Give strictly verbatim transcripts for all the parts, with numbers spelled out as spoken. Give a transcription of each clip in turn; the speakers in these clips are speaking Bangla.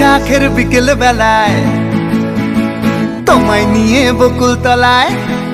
বৈশাখের বিকেল বেলায় তোমায় নিয়ে বকুল তলায়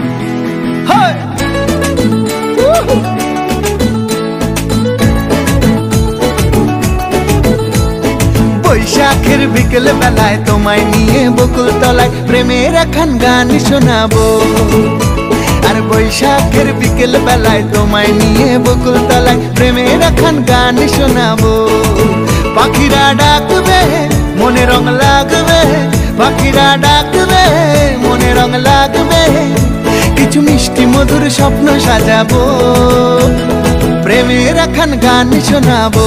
বৈশাখের বিকেল বেলায় তোমায় নিয়ে বকুল তলায় প্রেমের এখন গান শোনাবো। আর বৈশাখের বিকেল বেলায় তোমায় নিয়ে বকুল তলায় প্রেমের এখন গান শোনাবো। পাখিরা ডাকবে মনে রং লাগবে, পাখিরা ডাকবে মনে রং লাগবে, কিছু মিষ্টি মধুর স্বপ্ন সাজাবো, প্রেমের এখন গান শোনাবো।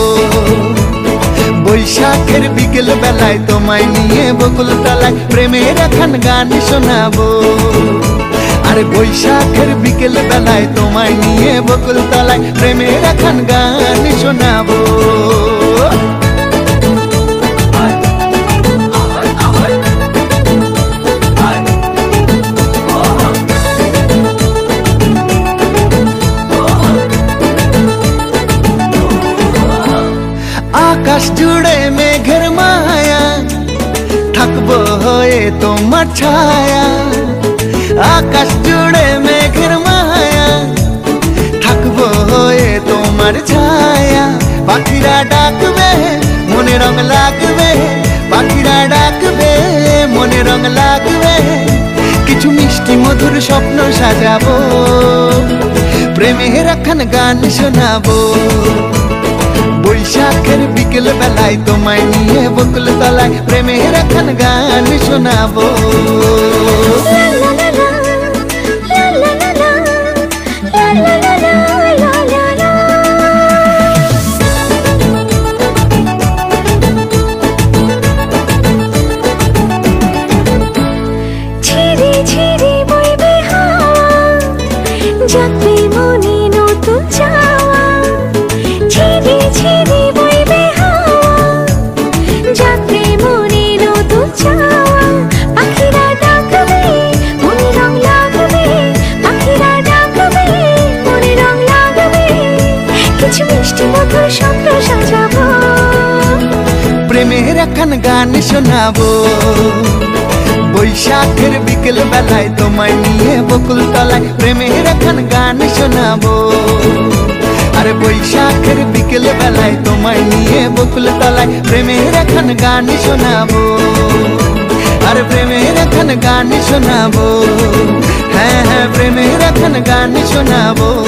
বৈশাখের বিকেল বেলায় তোমায় নিয়ে বকুল তলায় প্রেমের এখন গান শোনাবো। আর বৈশাখের বিকেল বেলায় তোমায় নিয়ে বকুল তলায় প্রেমের এখন গান শোনাবো। আকাশ জুড়ে মেঘের মায়া থাকবো হয়ে তোমার ছায়া, আকাশ জুড়ে মেঘের মায়া থাকবো হয়ে তোমার ছায়া। পাখিরা ডাকবে মনে রং লাগবে, পাখিরা ডাকবে মনে রং লাগবে, কিছু মিষ্টি মধুর স্বপ্ন সাজাবো, প্রেমের এখন গান শোনাবো। বৈশাখের বিকেল বেলায় তোমায় নিয়ে বকুল তলায় প্রেমের এখন গান শোনাবো। ঝিরি ঝিরি বইবে হাওয়া, যাবে মনে নতুন চাওয়া। ঝিরি ঝিরি বইবে হাওয়া, যাবে মনে নতুন চাওয়া। পাখিরা ডাকবে মনে রং লাগবে, পাখিরা ডাকবে মনে রং লাগবে, কিছু মিষ্টি মধুর স্বপ্ন সাজাবো, প্রেমের এখন গান শোনাবো। বৈশাখের বিকেল বেলায় তোমায় নিয়ে বকুল তলায় প্রেমের এখন গান শোনাবো। আর বৈশাখের বিকেল বেলায় তোমায় নিয়ে বকুল তলায় প্রেমের এখন গান শোনাবো। আর প্রেমের এখন গান শোনাবো, হ্যাঁ হ্যাঁ প্রেমের এখন গান শোনাবো।